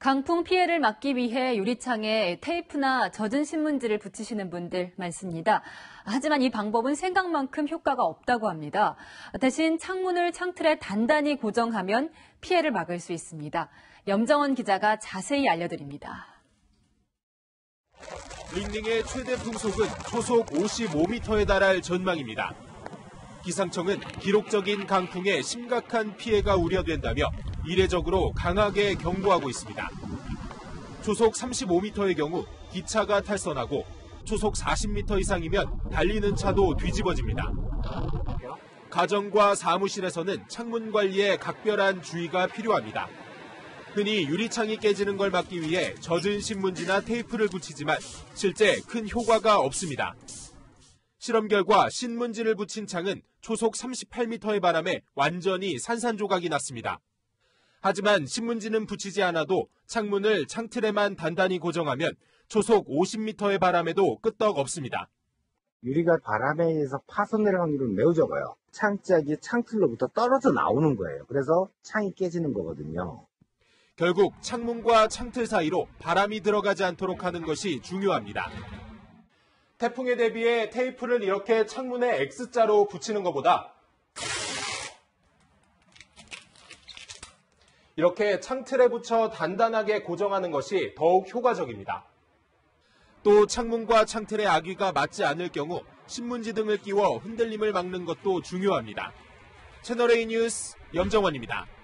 강풍 피해를 막기 위해 유리창에 테이프나 젖은 신문지를 붙이시는 분들 많습니다. 하지만 이 방법은 생각만큼 효과가 없다고 합니다. 대신 창문을 창틀에 단단히 고정하면 피해를 막을 수 있습니다. 염정원 기자가 자세히 알려드립니다. 링링의 최대 풍속은 초속 55m에 달할 전망입니다. 기상청은 기록적인 강풍에 심각한 피해가 우려된다며 이례적으로 강하게 경고하고 있습니다. 초속 35m의 경우 기차가 탈선하고 초속 40m 이상이면 달리는 차도 뒤집어집니다. 가정과 사무실에서는 창문 관리에 각별한 주의가 필요합니다. 흔히 유리창이 깨지는 걸 막기 위해 젖은 신문지나 테이프를 붙이지만 실제 큰 효과가 없습니다. 실험 결과 신문지를 붙인 창은 초속 38m의 바람에 완전히 산산조각이 났습니다. 하지만 신문지는 붙이지 않아도 창문을 창틀에만 단단히 고정하면 초속 50m의 바람에도 끄떡 없습니다. 유리가 바람에 의해서 파손될 확률은 매우 적어요. 창짝이 창틀로부터 떨어져 나오는 거예요. 그래서 창이 깨지는 거거든요. 결국 창문과 창틀 사이로 바람이 들어가지 않도록 하는 것이 중요합니다. 태풍에 대비해 테이프를 이렇게 창문에 X자로 붙이는 것보다 이렇게 창틀에 붙여 단단하게 고정하는 것이 더욱 효과적입니다. 또 창문과 창틀의 아귀가 맞지 않을 경우 신문지 등을 끼워 흔들림을 막는 것도 중요합니다. 채널A 뉴스 염정원입니다.